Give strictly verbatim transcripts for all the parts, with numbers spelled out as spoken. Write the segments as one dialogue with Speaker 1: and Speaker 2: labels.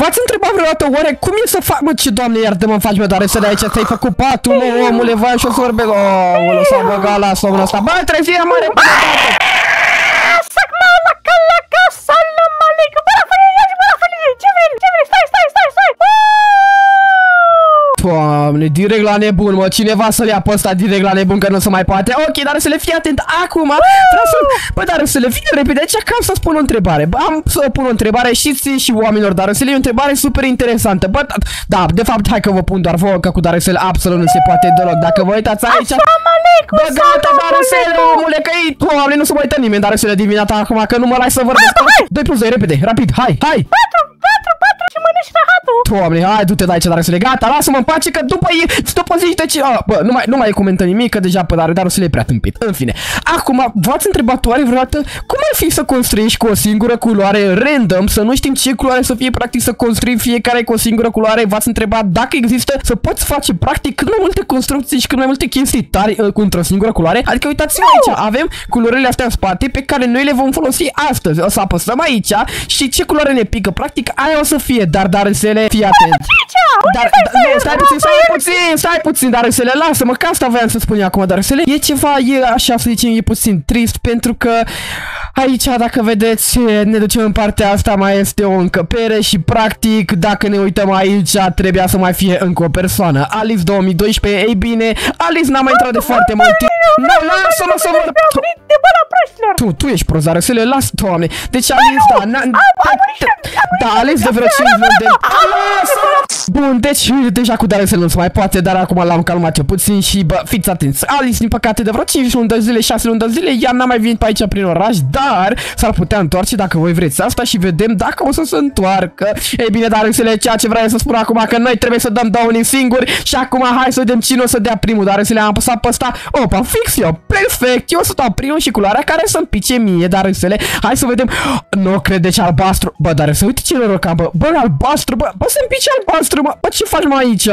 Speaker 1: V-ați întrebat vreodată oare cum e să fac, mă, ce doamne iartă-mă faci, mă, dar să de aici ți-ai făcut patul, mă, omule, vai și o să vorbesc. Oh, s-a băgat la somnul ăsta. Bă, trezire, mă, repede,
Speaker 2: Sacmala, salam aleikum. Bă, la felie, bă, la felie. Ce vrei? Ce vrei? Stai, stai, stai, stai.
Speaker 1: Doamne, direct la nebun, mă, cineva să-l ia pe ăsta direct la nebun, că nu se mai poate. Ok, dar să le fii atent acum. Vreau să... Bă, dar să le fii repede, aici cam să spun o întrebare. Bă, am să pun o întrebare și ție și oamenilor, dar să le e o întrebare super interesantă. Bă, da, de fapt, hai că vă pun doar vouă, că cu Darusele absolut nu se poate deloc. Dacă vă uitați aici... Bă, gata, Darusele, omule, că ei... Doamne, nu se mai uită nimeni, Darusele, dimineața acum, că nu mă lași să vorbesc. doi plus doi, repede, rapid, hai, hai!
Speaker 2: patru, patru, patru și mănânci rahatul.
Speaker 1: Doamne, hai, du-te de aici, Darusele, gata, lasă-mă în pace, că după ei, după zi de ce... Ah, bă, nu mai, nu mai comentă nimic, că deja pe Darusele e prea tâmpit. În fine, acum, v-ați întrebat oare vreodată cum ar fi să construiești cu o singură culoare random, să nu știm ce culoare să fie, practic, să construim fiecare cu o singură culoare? V-ați întrebat dacă există să poți face, practic, cât mai multe construcții și cât mai multe chestii tari uh, cu într-o singură culoare? Adică, uitați-vă aici, avem culorile astea în spate pe care noi le vom folosi astăzi. O să apăsăm aici și ce culoare ne pică, practic, aia o să fie, dar Darusele, fii atent. Dar, nu, stai puțin, stai puțin, stai puțin, Darusele, lasă-mă, că asta voiam să spun eu acum, Darusele. E ceva, e așa să zicem, e puțin trist, pentru că aici, dacă vedeți, ne ducem în partea asta, mai este o încăpere și, practic, dacă ne uităm aici, trebuia să mai fie încă o persoană. Alice două mii doisprezece, ei bine, Alice n-a mai intrat de foarte mult timp. Nu, lasă-mă să vă... Tu, tu ești prost, Darusele, lasă, Doamne. Deci, Alice, da, da, Alice de vreo cinci luni de... Bun, deci, deja cu Darusele nu se mai poate, dar acum l-am calmat eu puțin și, bă, fiți atenți. Alice, din păcate, de vreo cinci luni de zile, șase luni de zile, ea n-a mai venit pe aici prin oraș, dar s-ar putea întoarce dacă voi vreți asta și vedem dacă o să se întoarcă. Ei bine, Darusele, ceea ce vreau să spun acum, că noi trebuie să dăm downing singuri și acum hai să vedem cine o să dea primul. Darusele, am apăsat pe ăsta. Opa, fix eu, perfect, eu o să dau primul și culoarea care să-mi pice mie, Darusele. Hai să vedem. Nu cred, deci albastru. Bă, Darusele, uite ce noroc am, bă. Bă, albastru, bă, bă, să-mi pice albastru, mă. Bă, ce faci, mă, aici?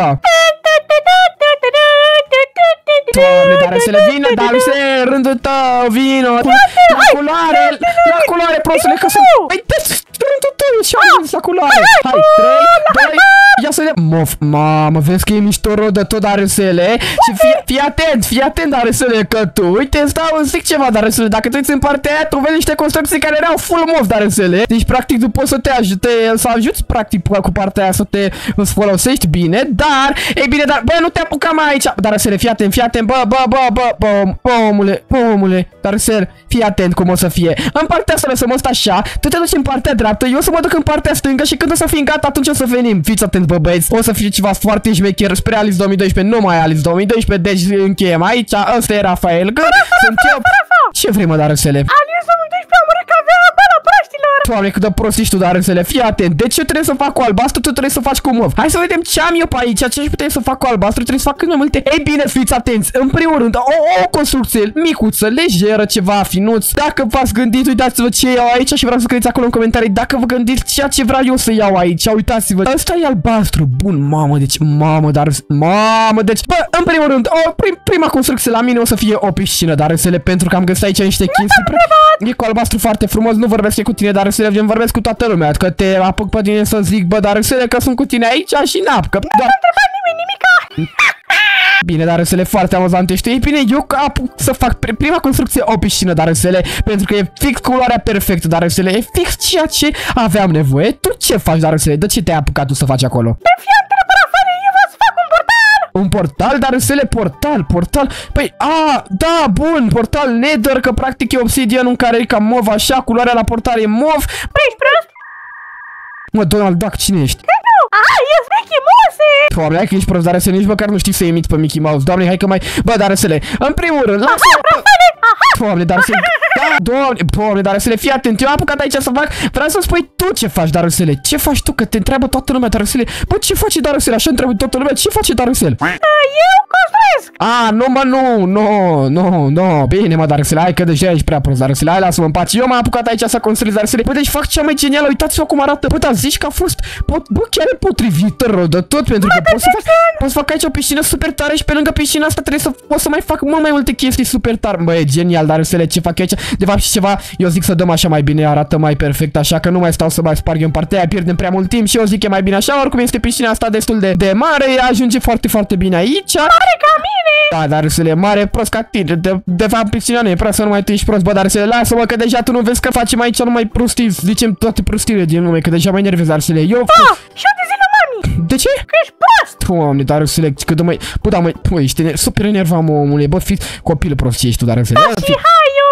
Speaker 1: Doamne, Darusele, vină, Darusele, rândul tău, vino. La culoare, la culoare, prostule, că sunt... Păi, rândul tău, și-am zis la culoare. Hai, trei, doi, ia să vedem. Mof, mamă, vezi că e mișto rău de tot, Darusele. Și fii, fii atent, fii atent, Darusele, că tu, uite, stau, îți zic ceva, Darusele, dacă tu uiți în partea aia, tu vezi niște construcții care erau full mof, Darusele. Deci, practic, tu poți să te ajute, să ajuți, practic, cu partea aia să te folosești bine, dar, ei bine, dar, bă, nu te apuca mai aici. Darusele, fii atent, fii atent, bă, bă, bă, bă, bă, bă, omule, bă, omule, Darusele, fii atent cum o să fie. În partea asta lăsăm ăsta așa, tu te duci în partea dreaptă, eu o să mă duc în partea stângă și când o să fim gata, atunci o să venim. Fiți atent, bă, băieți, o să fie ceva foarte șmecher spre Alice două mii doisprezece, nu mai Alice două mii doisprezece, deci încheiem aici, ăsta e Rafael, că sunt eu. Ce vrei, mă, Darusele?
Speaker 2: Alice două mii doisprezece, am că avea bala proștilor.
Speaker 1: Doamne, cât de prost ești tu, Darusele, fii atent. De ce trebuie să fac cu albastru, tu trebuie să faci cu mov? Hai să vedem ce am eu pe aici, ce aș putea să fac cu albastru, trebuie să fac cât mai multe. Ei bine, fiți atenți, în primul rând, o, o construcție micuță, lejeră, ceva finuț. Dacă v-ați gândit, uitați-vă ce iau aici și vreau să scrieți acolo în comentarii dacă vă gândiți ceea ce vreau eu să iau aici. Uitați-vă, ăsta e albastru, bun, mamă, deci, mamă, dar, mamă, deci, bă, în primul rând, o, prim, prima construcție la mine o să fie o piscină, Darusele, pentru că am găsit aici niște chestii. E cu albastru foarte frumos, nu vorbesc cu tine, Darusele, gen vorbesc cu toată lumea, că te apuc pe tine să zic, bă, Darusele, că sunt cu tine aici și n-ap, că doar... Bine, Darusele, foarte amuzant ești. Ei bine, eu apuc să fac prima construcție o piscină, Darusele, pentru că e fix culoarea perfectă, Darusele, e fix ceea ce aveam nevoie. Tu ce faci, Darusele? De ce te-ai apucat tu să faci acolo? Un portal, Darusele, portal, portal. Păi, a, da, bun, portal Nether, că practic e obsidian în care e ca mov, așa, culoarea la portal e mov.
Speaker 2: Păi, ești prost?
Speaker 1: Mă, Donald Duck, cine ești?
Speaker 2: Ah, ești Mickey Mouse!
Speaker 1: Doamne, hai că ești prost, Darusele, nici măcar nu știi să imiți pe Mickey Mouse. Doamne, hai că mai... Bă, Darusele, în primul rând, lasă-mă... Doamne, Darusele, da, doamne, doamne, Darusele, fii atent, eu am apucat aici să fac, vreau să spui tu ce faci, Darusele, ce faci tu, că te întreabă toată lumea, Darusele, bă, ce face Darusele, așa întreabă toată lumea, ce face Darusele?
Speaker 2: Eu construiesc!
Speaker 1: A, nu, mă, nu, nu, nu, nu, bine, mă, Darusele, hai că deja ești prea prost, Darusele, hai, lasă-mă în pace, eu m-am apucat aici să construiesc, Darusele, bă, deci fac cea mai genială, uitați-vă cum arată, bă, dar zici că a fost, bă, chiar e potrivită rău de tot, pentru că pot să fac, pot să fac aici o piscină super tare și pe lângă piscina asta trebuie să pot să mai fac mult mai multe chestii super tare, bă, e genial, dar să le ce fac aici. De fapt și ceva, eu zic să dăm așa mai bine, arată mai perfect, așa că nu mai stau să mai sparg în partea aia, pierdem prea mult timp și eu zic e mai bine așa, oricum este piscina asta destul de, de mare, ajunge foarte, foarte bine aici.
Speaker 2: Mare ca mine!
Speaker 1: Da, dar să le mare prost ca tine, de, de fapt piscina nu e prost, să nu mai tu ești prost, bă, dar să le lasă-mă că deja tu nu vezi că facem aici numai prostii, zicem toate prostiile din lume, că deja mai nervez, dar să le eu...
Speaker 2: Da, și eu de zi la mami!
Speaker 1: De ce?
Speaker 2: Că ești prost!
Speaker 1: Doamne, dar să le, că de mai, bă, da, măi, bă, ești super enervat, mă, omule, bă, fi copil prost ești tu, dar să le...
Speaker 2: Da, și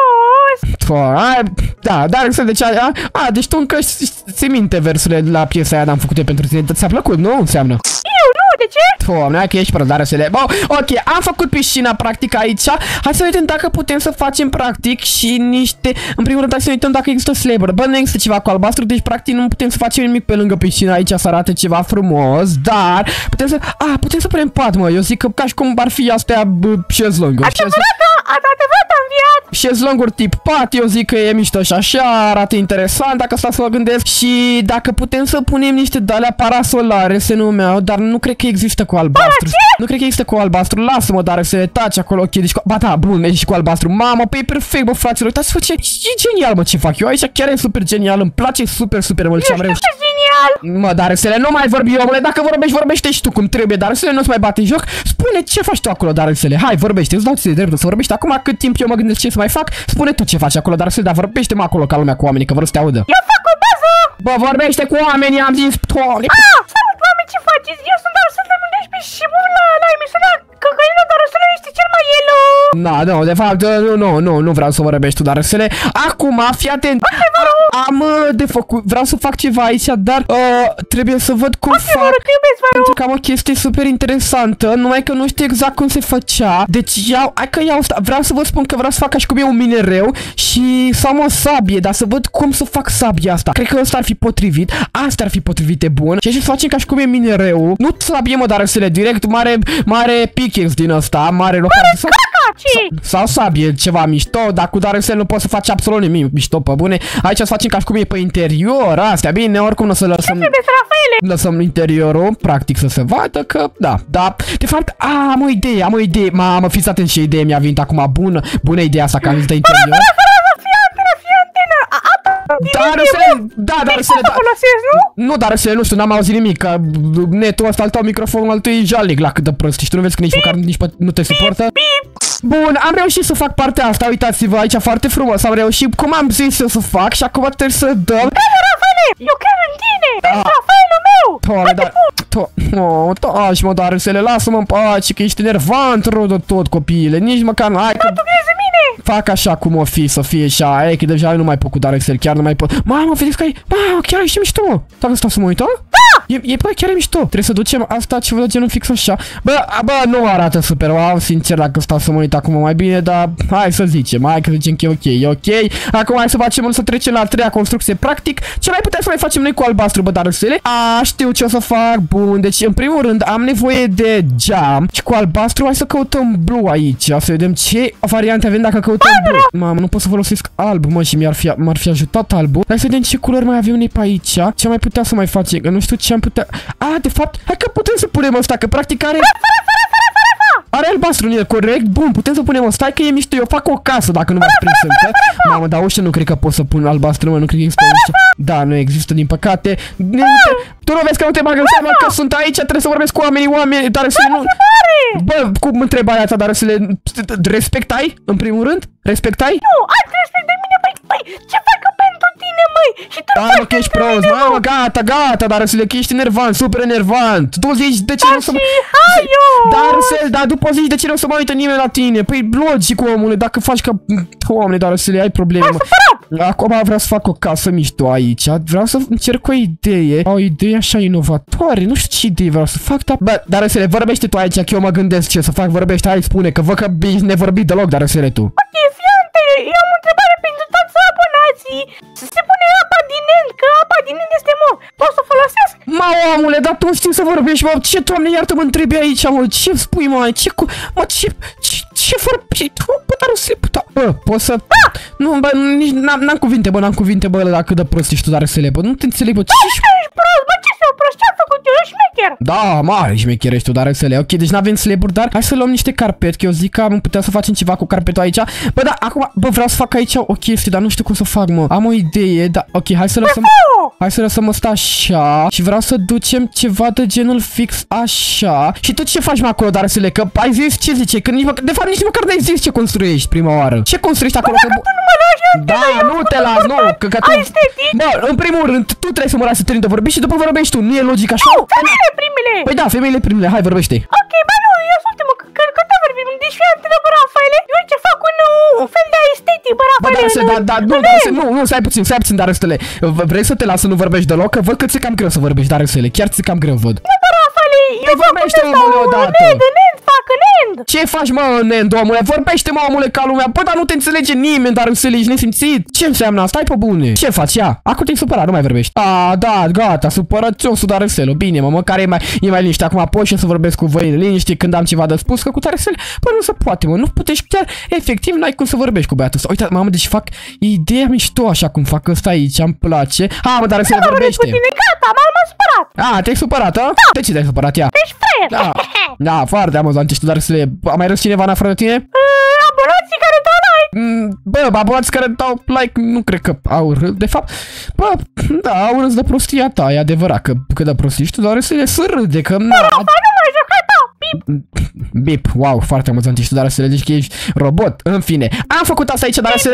Speaker 2: haios!
Speaker 1: Da, dar să deci, a, a, deci tu încă ți minte versurile la piesa aia n-am făcut pentru tine, ți-a plăcut, nu? Înseamnă.
Speaker 2: Eu nu, de ce?
Speaker 1: Doamne, hai că ești prost, dar să le... Bă, ok, am făcut piscina practic aici, hai să vedem dacă putem să facem practic și niște... În primul rând, hai să uităm dacă există slabber. Bă, nu există ceva cu albastru, deci practic nu putem să facem nimic pe lângă piscina aici să arate ceva frumos, dar putem să... A, putem să punem pat, mă, eu zic că ca și cum ar fi astea șezlonguri.
Speaker 2: Adevărat am înviat!
Speaker 1: Șezlonguri tip pat, eu zic că e mișto și așa, arată interesant dacă stau să mă gândesc. Și dacă putem să punem niște de-alea parasolare, se numeau, dar nu cred că există cu albastru. Nu cred că există cu albastru, lasă-mă, dar să le taci acolo, ok, deci cu... Ba da, bun, ești cu albastru, mamă, păi e perfect, bă, fraților, uitați-vă ce... E genial, mă, ce fac eu aici, chiar e super genial, îmi place super, super mult ce am reușit.
Speaker 2: Genial!
Speaker 1: Mă, dar să le nu mai vorbi, omule, dacă vorbești, vorbește și tu cum trebuie, dar să le nu-ți mai bate joc, spune ce faci tu acolo, dar să le, hai, vorbește, îți dau ție dreptul să vorbești, acum cât timp eu mă gândesc ce să mai fac, spune tu ce faci acolo, dar să le, dar vorbește-mă acolo ca lumea cu oamenii, că vreau să te audă.
Speaker 2: Eu fac o bază!
Speaker 1: Bă, vorbește cu oamenii, am zis, toale.
Speaker 2: Ah, salut, oameni, ce faceți? Eu sunt doar să le mândești și bun la, la emisiunea Căcăină, dar să le ești cel mai elu.
Speaker 1: Na, nu, de fapt, nu, nu, nu, nu vreau să vorbești tu, dar să le, acum, fii atent, am de făcut, vreau să fac ceva aici, dar uh, trebuie să văd cum fac, pentru că am o chestie super interesantă, numai că nu știu exact cum se făcea, deci iau, hai că iau asta, vreau să vă spun că vreau să fac ca și cum e un minereu și să am o sabie, dar să văd cum să fac sabia asta, cred că ăsta ar fi potrivit, asta ar fi potrivit, e bun, și să facem ca și cum e minereu, nu sabie mă, dar să le direct, mare, mare pickaxe din ăsta, mare loc. Sau sabie, ceva mișto, dar cu Darusel nu poți să faci absolut nimic mișto, pe bune. Aici să facem ca și cum e pe interior, astea, bine, oricum nu o să lăsăm... Lăsăm interiorul, practic, să se vadă că, da, da. De fapt, a, am o idee, am o idee, mamă, fiți atent ce idee mi-a venit acum, bună, bună ideea asta, că am zis de interior. Darusel, da, Darusel, da. Nu, Darusel, nu știu, n-am auzit nimic, că netul ăsta al tău, microfonul al tău e jalnic la cât de prost, și tu nu vezi că nici măcar nici nu te suportă? Bun, am reușit să fac partea asta, uitați-vă aici foarte frumos, am reușit cum am zis eu să fac și acum trebuie să dăm.
Speaker 2: Eu cred în tine, ești Rafaelul meu!
Speaker 1: Toale, dar... Oh, taci mă, Darusele, lasă-mă în pace, că ești enervant rău de tot, copiile, nici măcar n-ai că...
Speaker 2: Tu crezi în mine?
Speaker 1: Fac așa cum o fi, să fie așa, e că deja eu nu mai pot cu Darusele, chiar nu mai pot. Mamă, vedeți că e... Mamă, chiar ești mișto, mă! Dacă stau să mă uit, da! E, e, bă, chiar e mișto. Trebuie să ducem asta ceva de genul fix așa. Bă, bă, nu arată super wow, sincer, dacă stau să mă uit acum mai bine, dar hai să zicem, hai că zicem că e ok, e ok. Acum hai să facem, să trecem la a treia construcție practic. Ce mai putem să mai facem noi cu albastru, bă, Darusele? A, știu ce o să fac, bun, deci în primul rând am nevoie de geam și cu albastru hai să căutăm blue aici, să vedem ce variante avem dacă căutăm blue. Mamă, nu pot să folosesc alb, mă, și mi-ar fi, m-ar fi ajutat albul. Hai să vedem ce culori mai avem noi pe aici, ce mai putea să mai facem, că nu știu ce am putea... A, de fapt, hai că putem să punem ăsta, că practic are... Are albastru în el, corect? Bun, putem să punem ăsta, că e mișto, eu fac o casă, dacă nu v-ați prins încă. Mamă, dar ușă nu cred că pot să pun albastru, mă, nu cred că există ușă. Da, nu există, din păcate. Tu nu vezi că nu te bagă în seama că sunt aici, trebuie să vorbesc cu oamenii, oameni, dar să nu... Bă, cum întrebarea ta, dar să le... Respectai, în primul rând? Respectai?
Speaker 2: Nu, ați respect de mine, băi, băi, ce fac eu pentru tine, măi? Și tu
Speaker 1: da, mă, că ești prost, mamă, gata, gata, dar să le că ești enervant, super enervant. Tu zici de ce nu să mă... Dar să, dar după zici de ce nu să mă uită nimeni la tine? Păi logic, omule, dacă faci ca... Doamne, dar să le ai probleme, mă. Acum vreau să fac o casă mișto aici, vreau să încerc o idee, o idee așa inovatoare, nu știu ce idee vreau să fac, dar... Bă, dar să le vorbește tu aici, că eu mă gândesc ce să fac, vorbește, hai, spune, că văd că ești nevorbit deloc, dar să le tu.
Speaker 2: Ok, fiante, eu am o întrebare pentru toți abonații. Să se pune apa din end, că apa din end este mor. Poți să o folosesc?
Speaker 1: Mă, omule, dar tu știi să vorbești, mă, ce, Doamne, iartă mă întrebi aici, mă, ce spui, mă, ce cu... Mă, ce... Ce, ce vorbești? Bă, dar să le putea... Bă, poți să... Da! Nu, bă, nici n-am cuvinte, bă, n-am cuvinte, bă, dacă de prost ești tu, dar să le, bă, nu te înțeleg, bă, ce...
Speaker 2: Bă, ești prost, bă, ce să-o prost, ce-am făcut eu, ești șmecher?
Speaker 1: Da, mare șmecher ești tu, dar Darusele. Ok, deci n-avem slaburi, dar hai să luăm niște carpet, că eu zic că am putea să facem ceva cu carpetul aici. Bă, da, acum, bă, vreau să fac aici o chestie, dar nu știu cum să fac, mă. Am o idee, da, ok, hai să lăsăm... Hai să lăsăm asta așa și vreau să ducem ceva de genul fix așa. Și tu ce faci, mă, acolo, Darusele? Că ai zis ce zice? Că nici măcar, de fapt nici măcar n-ai zis ce construiești prima oară. Ce construiești acolo? Că... Da, nu te las, nu, că, că tu... Bă, în primul rând, tu trebuie să mă lasi să termin de vorbit și după vorbești tu, nu e logic așa?
Speaker 2: Nu, femeile primele!
Speaker 1: Păi da, femeile primele, hai, vorbește.
Speaker 2: Ok, bă, nu, eu sunt, mă, că când vorbim, deci fii atent, bă, Rafaele, eu ce fac un, un fel de estetic, bă, Rafaele.
Speaker 1: Bă, da, da, nu, Darusele, nu, nu, stai puțin, stai puțin, Darusele. Vrei să te las să nu vorbești deloc? Că văd că ți-e cam greu să vorbești, Darusele, chiar ți-e cam greu, văd. Nu,
Speaker 2: bă, Rafaele, eu
Speaker 1: vorbește, omule, odată.
Speaker 2: Nend, Nend, fac Nend.
Speaker 1: Ce faci, mă, Nend, omule? Vorbește, mă, omule, ca lumea. Bă, dar nu te înțelege nimeni, Darusele, ești nesimțit. Ce înseamnă asta? Stai pe bune. Ce faci, ia? Acum te-ai supărat, nu mai vorbești. A, da, gata, supărățiosul Darusele. Bine, mă, măcar e mai, e mai liniște. Acum apoi și să vorbesc cu voi în liniște când am ceva de spus, că cu Darusele, bă, nu se poate, mă, nu puteți chiar, efectiv, n-ai cum să vorbești cu băiatul ăsta. Uite, mamă, deci fac ideea mișto așa cum fac ăsta aici, îmi place. Ha, mă, Darusele, vorbește.
Speaker 2: Gata, m-am supărat.
Speaker 1: A, te-ai supărat, a? Da. De ce te-ai supărat, ia?
Speaker 2: Ești fraier.
Speaker 1: Da, da, foarte amuzant, ești tu, Darusele. A mai râs cineva în afară de tine?
Speaker 2: Abonații care dau like.
Speaker 1: Bă, abonații care dau like, nu cred că au râs. De fapt, bă, da, au râs de prostia ta, e adevărat că, că de prostii și tu, Darusele, să râde, că...
Speaker 2: Bă, Rafa, nu mai joca ta. Bip.
Speaker 1: Bip, wow, foarte amuzant ești tu, Darusele, deci că ești robot, în fine. Am făcut asta aici, Darusele.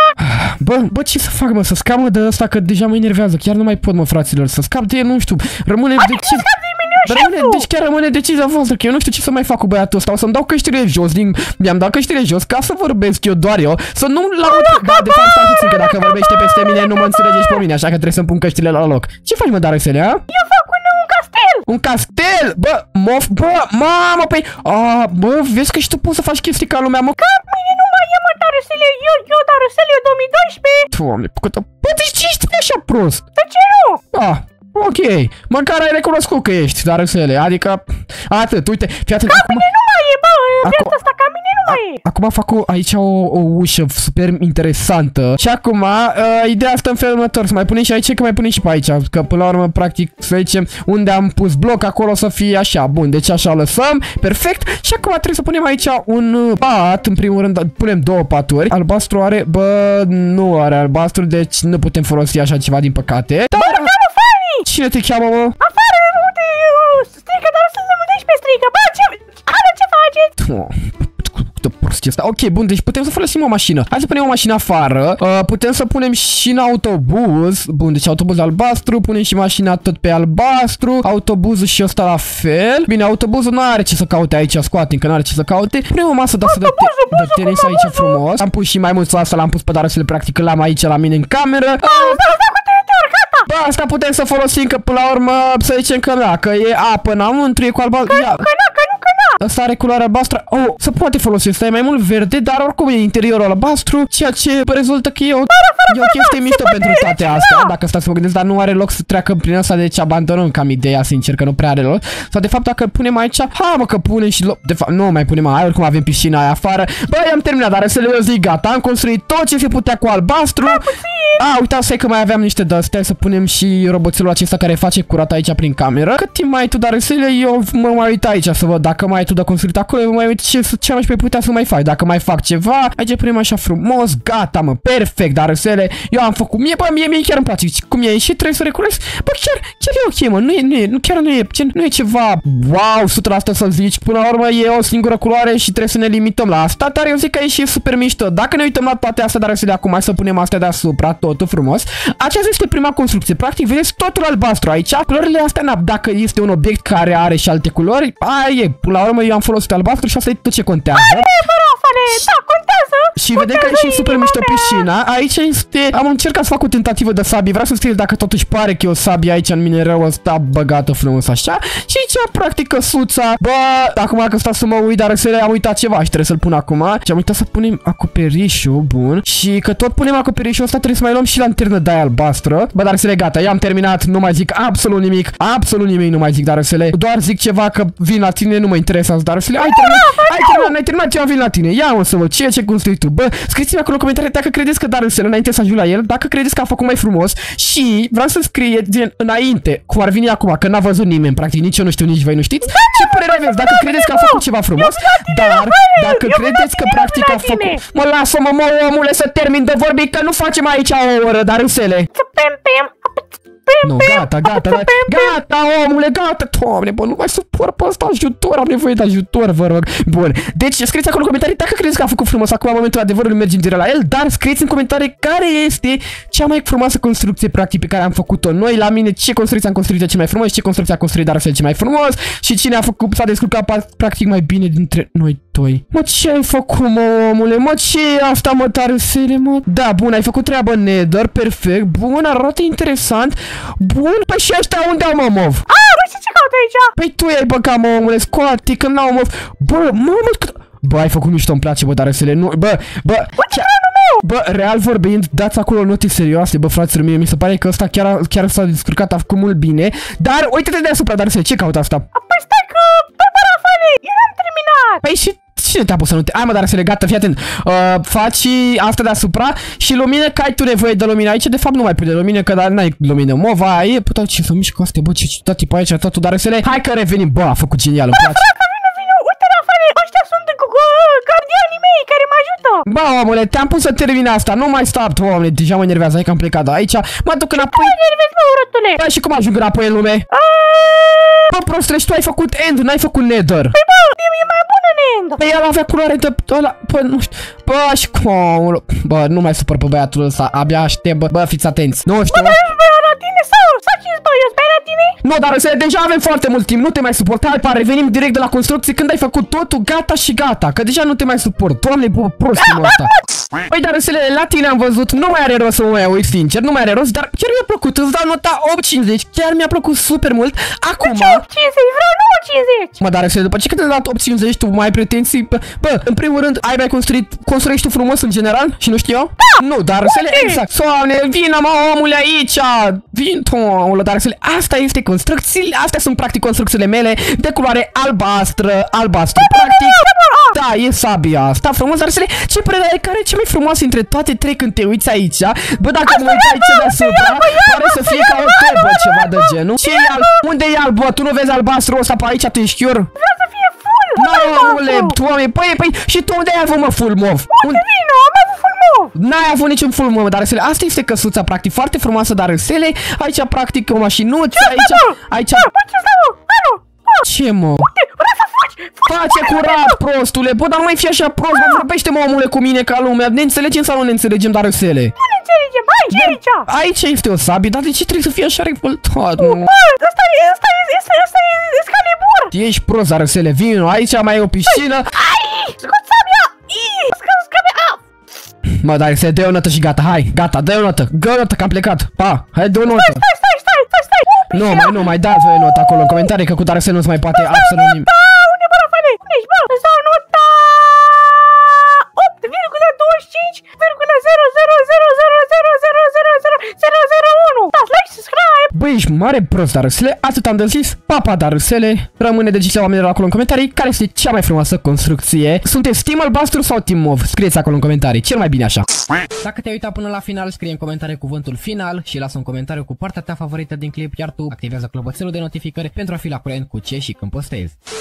Speaker 1: Bă, bă, ce să fac, mă, să scap, mă, de ăsta, că deja mă enervează, chiar nu mai pot, mă, fraților, să scap de el, nu știu, rămâne de ce... Rămâne, deci chiar rămâne decizia voastră, că eu nu știu ce să mai fac cu băiatul ăsta, o să-mi dau căștile jos, din... mi-am dat căștile jos ca să vorbesc eu, doar eu, să nu-mi laud, da, de fapt, stai puțin, că dacă vorbește peste mine, nu mă înțelegeți pe mine, așa că trebuie să-mi pun căștile la loc. Ce faci, mă, Darusele, a?
Speaker 2: Eu fac un, un castel!
Speaker 1: Un castel? Bă, mof, bă, mamă, păi, a, bă, vezi că și tu poți să faci chestii ca lumea, mă?
Speaker 2: Că mâine nu mai e, mă, Darusele, eu, eu, Darusele, două mii doisprezece!
Speaker 1: Doamne, bă, deci ce ești așa prost?
Speaker 2: De ce nu?
Speaker 1: Ah. Ok, măcar ai recunoscut că ești, Darusele, adică atât, uite, fii atent.
Speaker 2: Ca acum, mine nu mai e, bă, în viața asta, ca mine nu mai e.
Speaker 1: Acum fac o, aici o, o ușă super interesantă și acum uh, ideea asta în felul următor, să mai punem și aici, că mai punem și pe aici, că până la urmă, practic, să zicem, unde am pus bloc, acolo să fie așa, bun, deci așa lăsăm, perfect, și acum trebuie să punem aici un pat, în primul rând, punem două paturi, albastru are, bă, nu are albastru, deci nu putem folosi așa ceva, din păcate, dar... Cine te cheamă, mă?
Speaker 2: Afară, uite, strică, dar să nu mă pe strică. Bă, ce... Ana, ce faceți?
Speaker 1: Asta. Ok, bun, deci putem să folosim o mașină. Hai să punem o mașină afară. Uh, putem să punem și în autobuz. Bun, deci autobuz albastru. Punem și mașina tot pe albastru. Autobuzul și ăsta la fel. Bine, autobuzul nu are ce să caute aici. Scoatem că nu are ce să caute. Punem o masă de asta de, te de tenis aici frumos. Am pus și mai mult asta. L-am pus pe Darusele, practic l-am aici la mine în cameră. Bă, asta putem să folosim, că până la urmă să zicem că da, că e apă înăuntru, e cu albastru.
Speaker 2: Că, că nu, că nu, că nu.
Speaker 1: Asta are culoare albastră. Oh, se poate folosi, ăsta e mai mult verde, dar oricum e interiorul albastru, ceea ce rezultă că e o, e o chestie mișto pentru toate astea, dacă stați să vă gândiți, dar nu are loc să treacă prin asta, deci abandonăm cam ideea, sincer, că nu prea are loc. Sau de fapt, dacă punem aici, ha, mă, că punem și loc, de fapt, nu mai punem aia, oricum avem piscina aia afară. Bă, am terminat, dar să le zic, gata, am construit tot ce se putea cu albastru. A, uitați, stai că mai aveam niște de-astea, să punem și roboțelul acesta care face curat aici prin cameră. Cât timp mai ai tu, Darusele, eu mă mai uit aici să văd dacă mai ai tu de construit acolo, eu mai uit ce, ce mai putea să mai faci, dacă mai fac ceva. Aici punem așa frumos, gata, mă, perfect, Darusele, eu am făcut, mie, bă, mie, mie chiar îmi place cum e și trebuie să recunosc, bă, chiar, chiar e ok, mă, nu e, nu e, nu, chiar nu e, nu e ceva, wow, o sută la sută să zici, până la urmă e o singură culoare și trebuie să ne limităm la asta, dar eu zic că e și super mișto. Dacă ne uităm la toate astea, Darusele, acum hai să punem astea deasupra, totul frumos. Aceasta este prima construcție, practic, vedeți totul albastru aici, culorile astea, na, dacă este un obiect care are și alte culori, aia e, până la urmă eu am folosit albastru și asta e tot ce contează.
Speaker 2: Da, contează!
Speaker 1: Și vedem că e și super mișto piscina. Aici este... Am încercat să fac o tentativă de sabie. Vreau să scriu dacă totuși pare că e o sabie aici în minereu ăsta băgată frumos așa. Și aici, practic, căsuța. Bă, acum că stau să mă uit, dar am uitat ceva și trebuie să-l pun acum. Și am uitat să punem acoperișul, bun. Și că tot punem acoperișul ăsta, trebuie să mai luăm și lanternă de aia albastră. Bă, Darusele, gata, i-am terminat, nu mai zic absolut nimic. Absolut nimic nu mai zic, Darusele. Doar zic ceva că vin la tine, nu mă interesează, Darusele. Ai terminat, ai terminat, ai terminat, ceva vin la tine. Ia mă să văd ceea ce construi tu. Bă, scrieți-mi acolo în comentarii dacă credeți că Darusele, înainte să ajung la el, dacă credeți că a făcut mai frumos și vreau să scrieți gen înainte, cum ar veni acum, că n-a văzut nimeni, practic nici eu nu știu știu, nici voi nu știți. Ce părere aveți? Dacă credeți că a făcut ceva frumos, dar dacă credeți că practic a făcut... Mă, lasă-mă, mă, omule, să termin de vorbit, că nu facem aici o oră, dar râsele. Nu, gata, gata, gata, omule, gata, Doamne, bă, nu mai suport pe ăsta, ajutor, am nevoie de ajutor, vă rog. Bun, deci scrieți acolo în comentarii dacă credeți că a făcut frumos, acum în momentul adevărului mergem direct la el, dar scrieți în comentarii care este cea mai frumoasă construcție, practic, pe care am făcut-o noi, la mine, ce construcție am construit cel mai frumos, ce construcție a construit Darusele cel mai frumos și cine a făcut, s-a descurcat practic mai bine dintre noi doi. Mă, ce ai făcut, mă, omule, mă, ce e asta, mă, Darusele, mă? Da, bun, ai făcut treabă, Nether, perfect, bun, arată interesant. Bun, păi și ăștia unde au, mă, mov?
Speaker 2: A, nu știu ce caut aici.
Speaker 1: Păi tu ai băgat, mă, omule, scoate, că n-au mov. Bă, mă, mă, bă, ai făcut mișto, îmi place, bă, Darusele, nu, bă, bă.
Speaker 2: Uite planul meu.
Speaker 1: Bă, real vorbind, dați acolo note serioase, bă, fraților mie, mi se pare că ăsta chiar, chiar s-a descurcat, a făcut mult bine. Dar, uite-te deasupra, Darusele, ce caută asta?
Speaker 2: Păi stai că, pe parafane, eu n-am terminat.
Speaker 1: Păi și... Cine te-a pus să nu te... Hai, mă, Darusele, gata, fii atent. Uh, faci asta deasupra și lumină, că ai tu nevoie de lumină aici. De fapt, nu mai pui de lumină, că n-ai lumină. Mova, e, putea, ce să mișcă astea, bă, ce ciudat tipul aici, totul, Darusele. Hai că revenim, bă, a făcut genial, îmi place.
Speaker 2: Bă, vină, vină, uite, Rafale, ăștia sunt gardianii mei care mă ajută.
Speaker 1: Bă, omule, te-am pus să termin asta, nu mai stop, omule, deja mă enervează, hai că am plecat de aici. Mă duc înapoi.
Speaker 2: Mă enervezi, mă, urătule.
Speaker 1: Bă, și cum ajung înapoi în lume? Bă, prostule, și tu ai făcut end, n-ai făcut nether.
Speaker 2: Păi, bă, e mai bună în end.
Speaker 1: Păi el avea culoare de ăla, bă, nu știu. Bă, și cum, bă, nu mai supăr pe băiatul ăsta, abia aștept, bă, bă, fiți atenți. Nu știu.
Speaker 2: Bă, dar ești băia la tine sau? Sau ce ești băia, ești la tine?
Speaker 1: Nu, dar să deja avem foarte mult timp, nu te mai suport. Hai, pa, revenim direct de la construcție când ai făcut totul, gata și gata, că deja nu te mai suport. Doamne, bă, prostul ăsta. Păi, dar la tine am văzut, nu mai are rost să mă mai uit, sincer, nu mai are rost, dar chiar mi-a plăcut, îți dau nota opt cincizeci, chiar mi-a plăcut super mult. Acum...
Speaker 2: opt cincizeci, vreau nouă cincizeci.
Speaker 1: Mă, dar după ce că te-ai dat opt cincizeci, tu mai ai pretenții? Bă, bă, în primul rând, ai mai construit, construiești tu frumos în general și nu știu eu? Da! Nu, dar să le exact. Doamne, vină, mă, omule, aici! Vin, omule, dar să le... Asta este construcțiile, astea sunt practic construcțiile mele de culoare albastră, albastru, practic. Da, e sabia asta, frumos, dar să le... Ce părere ai, care e cea mai frumoasă dintre toate trei când te uiți aici? Bă, dacă mă uiți aici deasupra, pare să fie ca o tobă, ceva de genul. Ce e alb? Unde e alb, bă? Tu nu vezi albastru ăsta pe aici, tu ești chior?
Speaker 2: Vreau să fie full!
Speaker 1: Nu, omule, doamne, păi, păi, și tu unde ai avut, mă, full mov?
Speaker 2: Unde vino? Am avut full mov!
Speaker 1: N-ai avut niciun full mov, dar Darusele, asta este căsuța, practic, foarte frumoasă, Darusele. Aici, practic, o mașinuță, aici, aici... Ce, mă? Face curat, prostule, bă, dar nu mai fi așa prost, mă, vorbește-mă, omule, cu mine ca lumea. Ne înțelegem sau nu ne înțelegem, Darusele?
Speaker 2: Nu ne înțelegem, aici, aici!
Speaker 1: Aici este o sabie, dar de ce trebuie să fie așa revoltat, mă?
Speaker 2: Bă, ăsta e, ăsta e, ăsta e, ăsta e Excalibur!
Speaker 1: Ești prost, Darusele, vino, aici mai e o piscină.
Speaker 2: Ai, scot sabia! Ii, scot sabia!
Speaker 1: Mă, Darusele, dă-i o notă și gata, hai, gata, dă-i o notă, dă-i o notă, că am plecat, pa, hai, dă-i o notă.
Speaker 2: Stai, stai, stai, stai, stai!
Speaker 1: Nu, mai, nu, mai dați voi o notă acolo în comentarii, că cu Darusele nu se mai poate absolut nimic.
Speaker 2: Unde, bă, Rafale? Unde ești, bă? Îți dau nota opt virgulă douăzeci și cinci virgulă zero zero zero zero zero zero zero zero zero unu. Dați like, subscribe!
Speaker 1: Băi, ești mare prost, Darusele, atât am de zis. Papa, Darusele, rămâne de zis la oamenilor acolo în comentarii care este cea mai frumoasă construcție. Sunteți team albastru sau team mov? Scrieți acolo în comentarii, cel mai bine așa. Dacă te-ai uitat până la final, scrie în comentarii cuvântul final și lasă un comentariu cu partea ta favorită din clip, iar tu activează clopoțelul de notificări pentru a fi la curent cu ce și când postezi.